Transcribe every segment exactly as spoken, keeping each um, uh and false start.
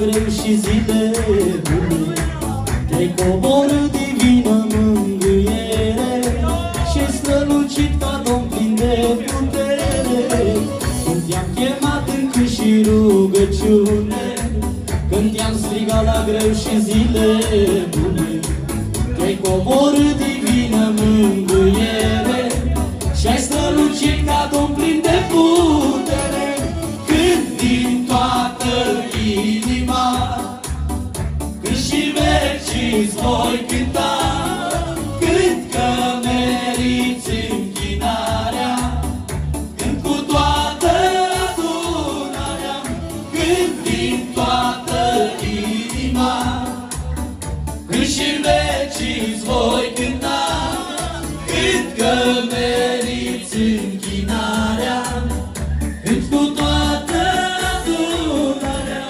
greu și zile bune. Te-ai coborât divină mângâiere și-ai strălucit ca Domn plin de putere. Când te-am chemat în cânt și rugăciune, când te-am strigat la greu și zile bune, te-ai coborât divină mângâiere și-ai strălucit ca Domn plin de putere. Cânt din toată inima, cânt și vecii-ți voi cânta, cânt că meriți închinarea, cânt cu toată adunarea. Cânt din toată inima, cânt și vecii-ți voi cânta, cânt că meriți închinarea, cânt cu toată adunarea.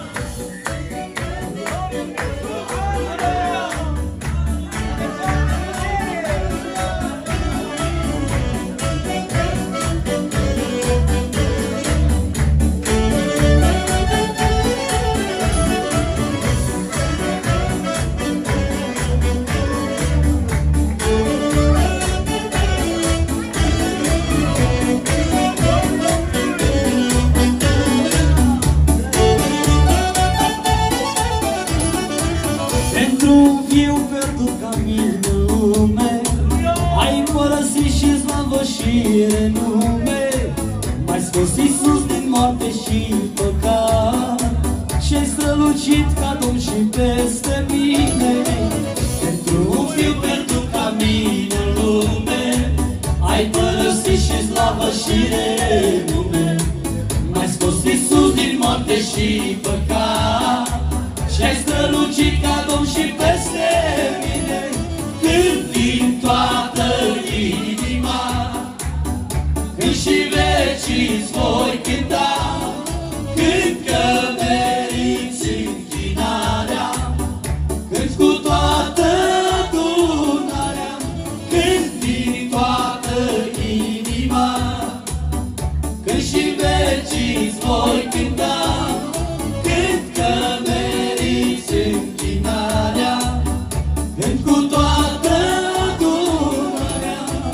Pentru un fiu pierdut ca mine în lume, ai părăsit și slavă și renume. M-ai scos, Iisus, din moarte și păcat și-ai strălucit ca Domn și peste mine. Pentru un fiu pierdut ca mine în lume, ai părăsit și slavă și renume. M-ai scos, Iisus, din moarte și păcat și-ai strălucit ca Domn și peste mine. Cânt din toată inima, cânt și vecii-ți voi cânta, cânt că meriți închinarea, cânt cu toată adunarea. Cânt din toată inima, cânt și vecii-ți voi cânta, cânt că meriți închinarea, cânt cu toată adunarea.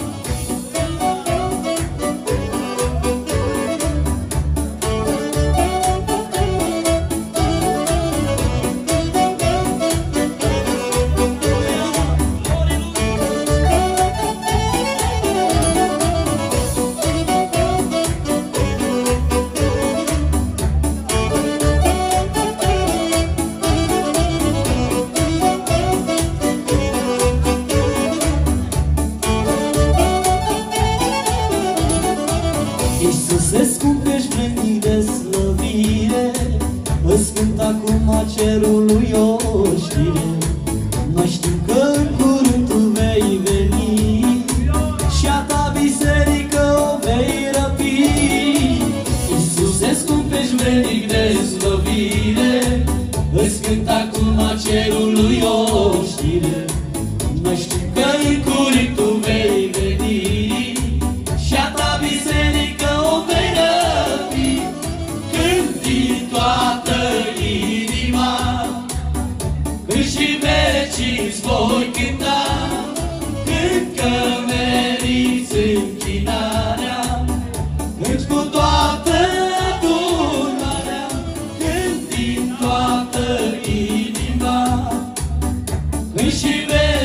Iisuse, scump, ești vrednic de slăvire, îți cânt acum cerului o știre. Noi știm că în curând tu vei veni și a ta biserică o vei răpi. Iisuse, scump, ești vrednic de slăvire, îți cânt acum cerului o știre. Noi știm că în curând tu vei veni și a ta biserică o vei răpi. Cânt din toată inima, cânt și vecii-ți voi cânta, cânt că meriți închinarea, cânt cu toată adunarea. Cânt din toată inima, cânt și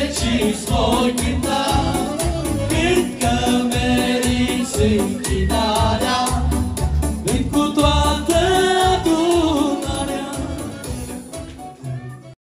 vecii-ți voi cânta, cânt că meriți închinarea.